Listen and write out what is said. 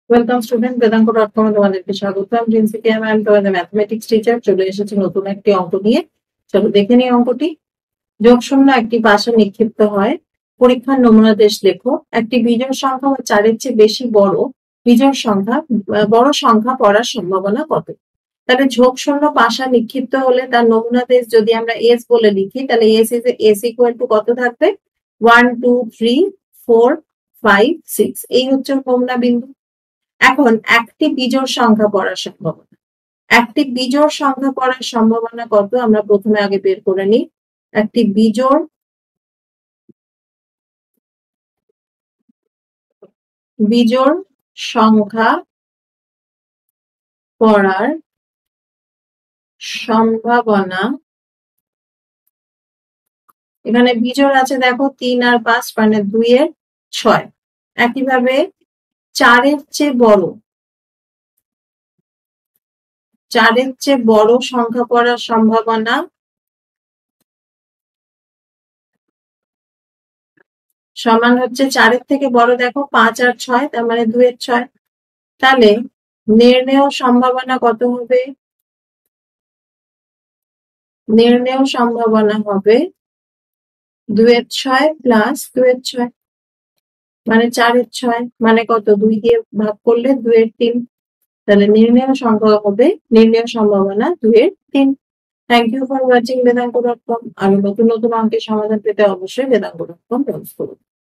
Welcome student, বেদাঙ্ক.com তোমাদেরকে স্বাগত। আমি প্রিন্সিপি, আমি তোমাদের ম্যাথমেটিক্স টিচার। চলে এসেছি নতুন একটি অঙ্ক নিয়ে। চলো দেখে নিই অঙ্কটি। যোগ শূন্য একটি পাশে নিক্ষিপ্ত হয়। পরীক্ষার নমুনা দেশ লেখো। একটি বিজোড় সংখ্যা বা 4-এর চেয়ে বেশি বড় সংখ্যা পড়ার সম্ভাবনা কত? তাহলে যোগ শূন্য পাশা নিক্ষিপ্ত হলে তার নমুনা দেশ যদি আমরা এস বলে লিখি, তাহলে এস ইকুয়াল টু কত থাকবে? 1 2 3 4 5 6। এই হচ্ছে নমুনা বিন্দু। এখন একটি বিজোড় সংখ্যা পড়ার সম্ভাবনা কত আমরা প্রথমে আগে বের করে নিই। একটি বিজোড় সংখ্যা পড়ার সম্ভাবনা, এখানে বিজোড় আছে দেখো 3 আর 5, মানে 2 এর 6। একইভাবে 4-এর চেয়ে বড় সংখ্যা পড়ার সম্ভাবনা সমান হচ্ছে 4-এর থেকে বড় দেখো 5 আর 6, তার মানে 2 এর 6। তাহলে নির্ণেয় সম্ভাবনা কত হবে? নির্ণেয় সম্ভাবনা হবে 2 এর 6 প্লাস 2 এর 6, মানে 4 এর 6, মানে কত? 2 দিয়ে ভাগ করলে 2 এর 3। তাহলে নির্ণেয় সম্ভাবনা 2 এর 3। থ্যাংক ইউ ফর ওয়াচিং বেদাঙ্ক.com। আরো নতুন নতুন অঙ্কের সমাধান পেতে অবশ্যই বেদাঙ্ক.com ব্রাউজ করুন।